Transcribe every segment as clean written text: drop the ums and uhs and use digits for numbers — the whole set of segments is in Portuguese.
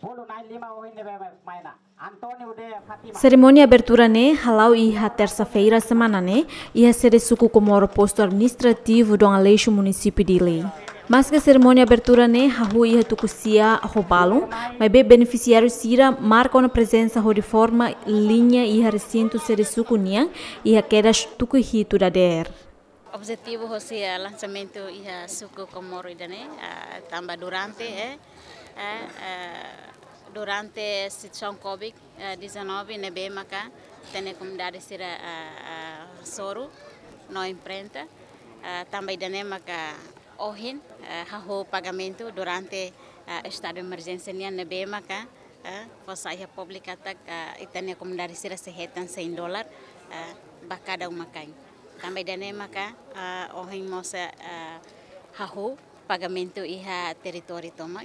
Cerimônia abertura né, halau iha terça-feira semana né, iha ser suku Comoro posto administrativo do Aleixo município de Lei. Mas que a cerimônia abertura né, hahu iha tucusia robalum, mas bem beneficiário sira marca uma presença de forma linha iha recinto ser suku niang iha queda tucuhito da der. Objetivo é o lançamento iha suku Comoro idane tambah durante a situação Covid-19 nebe maka tem comunidade sira soru no imprenta também idane maka ohin haho pagamento durante estado de emergência nia nebe maka fosa iha publica tak itane comunidade sira sehetan $100 bakada umakai também idane maka ohin mosa haho pagamento iha território tomai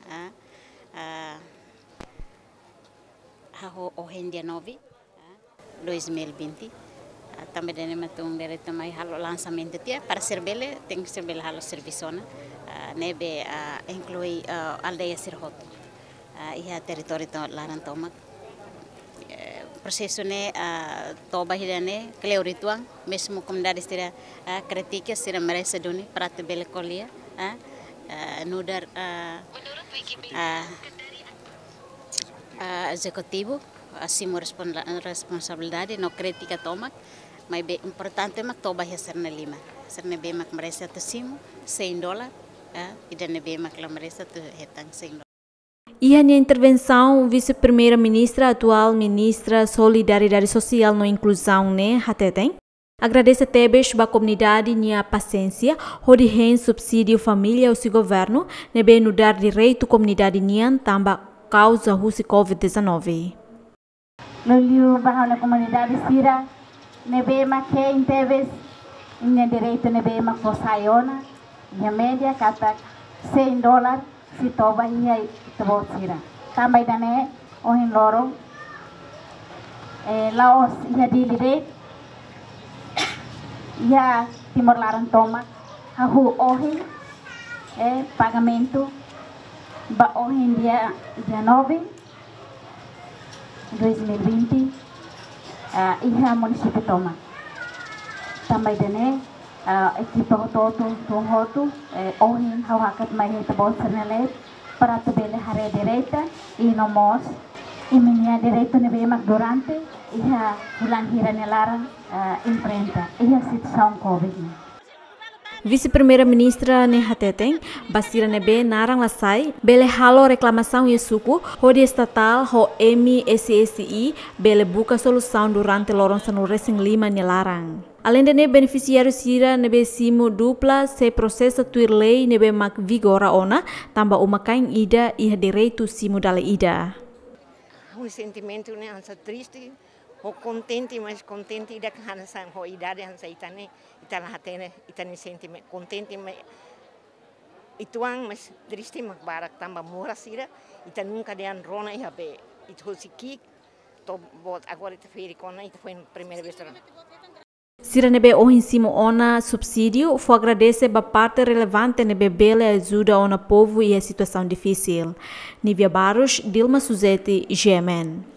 haho ohen dia 9 2020 também dene matung dari tamai halo lançamento tia para serbele tem serbele halo servisona nebe inclui aldeia Sirhoto iha território to laran tomak processo ne toba hidane cleurituang mesmo comunidade estira kritika sira merece duni para tebele colia nudar executivo assumo responsabilidade no crítica toma mas é importante mak toba ya serna lima serna be mak merece atacimo $100 e dane be mak la merece tu hetang $100. E a intervenção vice-primeira-ministra atual ministra Solidariedade Social no Inclusão né hateteng agradece tebes ba comunidade nia paciência hodi hen subsídio família o governo nebe no dar direito comunidade nian tamba causa husi Covid-19. Loliu bahana comunidade sira nebe make intebes nia direito nebe mak fosaiona nia média kata $100 si toba ia tebot sira também dane ohin loro laos ia di direito ia Timor Laran toma hahu ohin pagamento ba ohin dia 9 2020 iha município toma também dane equipa hotu ohin hawakat mai tabot sanale para tebele hare direita e nomos iminia direito nebe mak durante iha bulan hiranelaran imprenta iha situação Covid. Vice-primeira-ministra Nehateteng Basira Nebe narang lasai bele halo reclamação yesuku hodi estatal ho MSSI bele buka solução durante loronça no Racing Lima nelarang. Além de ne beneficiário sira nebe simu dupla se processo tuir lei nebe mak vigora ona tambah umakain ida iha direito simu dale ida. O sentimento né ansa triste o contente mas contente da hansa ho idade hansa itane itala hatene itane sentimento contente mas ituang mas triste mak barak tambah murah sira ita nunca dean rona iha be itu sikik to bot agora ita feri kona ita foi primeira vez. Sira nebe ohin simu ona subsídio foi agradecer ba parte relevante nebe bele ajuda ona povo e a situação difícil. Nívia Barros, Dilma Suzete, GMN.